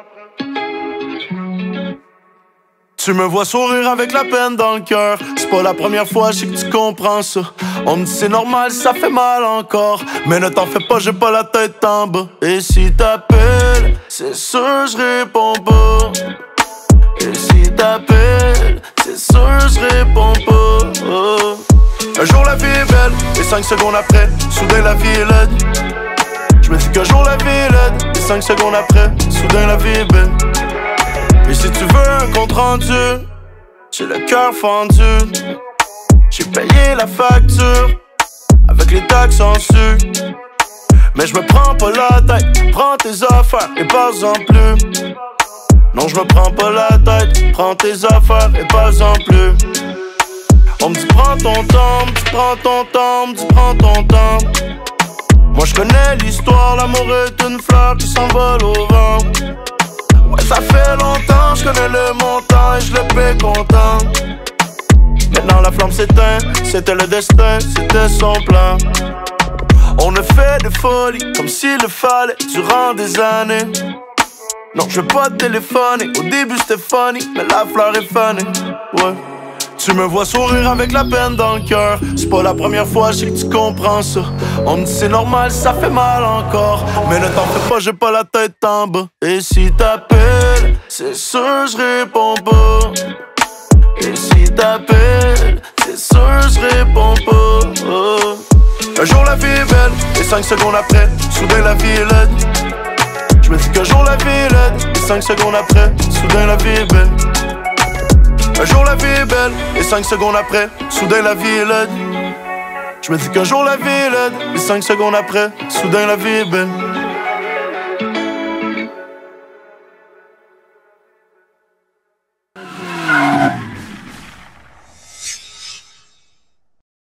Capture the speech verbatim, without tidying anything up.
Tu me vois sourire avec la peine dans le cœur. C'est pas la première fois, je sais que tu comprends ça. On me dit c'est normal, ça fait mal encore. Mais ne t'en fais pas, j'ai pas la tête en bas. Et si t'appelles, c'est sûr je réponds pas. Et si t'appelles, c'est sûr je réponds pas. Oh. Un jour la vie est belle, et cinq secondes après, soudain la vie est laide. Je me dis qu'un jour la vie est laide, et cinq secondes après, soudain la vie est belle. Et si tu veux un compte rendu, j'ai le cœur fendu. J'ai payé la facture avec les taxes en su. Mais je me prends pas la tête, prends tes affaires et pas-en plus. Non, je me prends pas la tête, prends tes affaires et pas-en plus. On me dit prends ton temps, tu prends ton temps, tu prends ton temps. Moi je connais l'histoire, l'amour est une fleur qui s'envole au vent. Ouais, ça fait longtemps, je connais le montant et je le paie content. Maintenant la flamme s'éteint, c'était le destin, c'était son plan. On a fait des folies, comme s'il le fallait, durant des années. Non, je veux pas te téléphoner, au début c'était funny, mais la fleur est funny, ouais. Tu me vois sourire avec la peine dans le cœur. C'est pas la première fois, je sais que tu comprends ça. On me dit c'est normal, ça fait mal encore. Mais ne t'en fais pas, j'ai pas la tête en bas. Et si t'appelles, c'est sûr je réponds pas. Et si t'appelles, c'est sûr je réponds pas. Oh. Un jour la vie est belle, et cinq secondes après, soudain la vie est laide. Je me dis qu'un jour la vie est laide, et cinq secondes après, soudain la vie est belle. Un jour la vie est belle, et cinq secondes après, soudain la vie est laide. Je me dis qu'un jour la vie est laide, et cinq secondes après, soudain la vie est belle.